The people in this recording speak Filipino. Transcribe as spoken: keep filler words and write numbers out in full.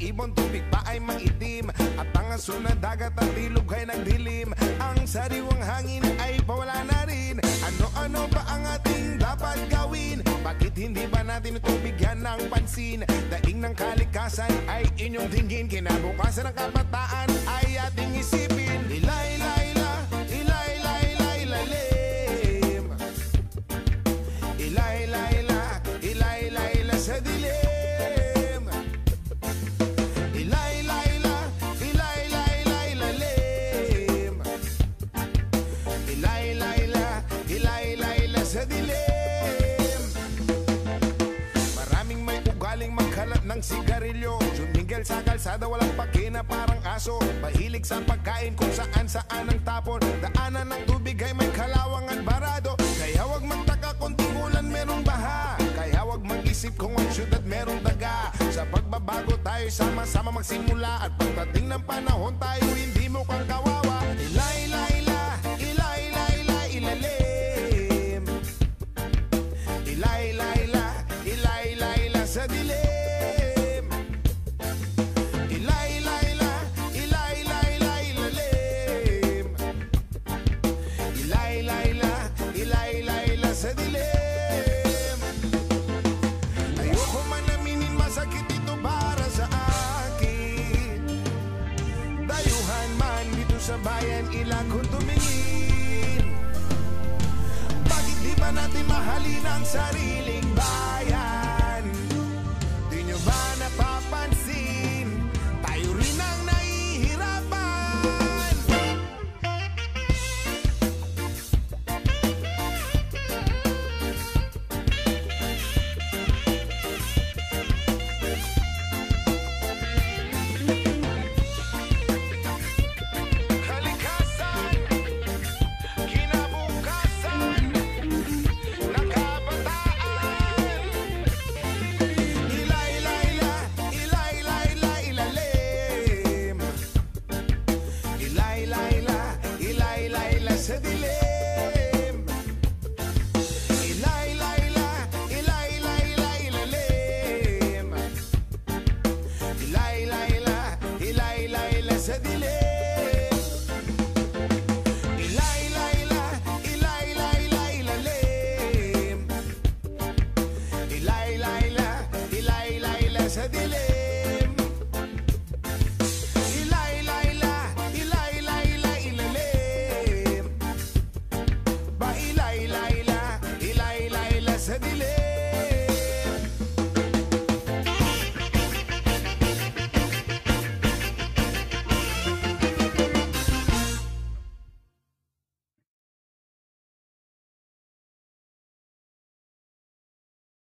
ibon tubig pa ay maitim, at ang asul na dagat at ilog ay nagdilim. Ang sariwang hangin ay pawala na rin. Ano-ano ba ang ating dapat gawin? Bakit hindi ba natin ito bigyan ng pansin? Daing ng kalikasan ay inyong tingin, kinabukasan ng kabataan ay ating isipin. Ilay, ilay, ilay, ilay, ilay, ilay, ilalim. Ilay, ilay, ilay, ilay, ilay, ilay sa dilim. Ilay, ilay, ilay, ilay, ilay, ilay, ilalim. Ilay, ilay, ilay, ilay, ilay, ilay sa dilim. Maraming may ugaling magkalat ng sigarilyo, sumingil sa kalsada walang pakina parang aso. Mahilig sa pagkain kung saan saan ang tapon. Daanan ng tubig ay may kalawang at barado. Kaya wag magtaka kung tingulan merong baha. Kaya wag mag-isip kung ang syudad merong daga. Sa pagbabago tayo sama-sama magsimula, at pagdating ng panahon tayo hindi mukhang kawawa. Ilay, ilay, ilay, ilay, ilay, ilay, ilalim. Ilay, ilay, ilay, ilay, ilay, ilay sa dilim. Ilay, ilay, ilay, ilay, ilay, ilay, ilalim. Ilay, ilay, ilay, ilay, ilay, ilay sa dilim. Ayoko man aminin, masakit ito para sa akin. Dayuhan man dito sa bayan, ilang ko tumingin. Bakit di ba natin mahalin ang sariling bayan? Di nyo ba napapansin? Tayo rin ang nahihirapan. Kalikasan, kinabukasan ng kabataan. Ilay, ilay, ilay, ilay, ilay, ilalim. Ilay, ilay, ilay, ilay, ilay, ilay sa dilim. Ilay, ilay, ilay, ilay, ilay, ilay, ilalim. Ilay, ilay, ilay, ilay, ilay, ilay sa dilim. Ilay, ilay, ilay, ilay, ilay, ilay, ilalim. Ilay, ilay, ilay, ilay, ilay, ilay sa dilim. Ilay, ilay, ilay, ilay, ilay, ilay, ilalim. Ba ilay, ilay, ilay, ilay, ilay, ilay sa dilim.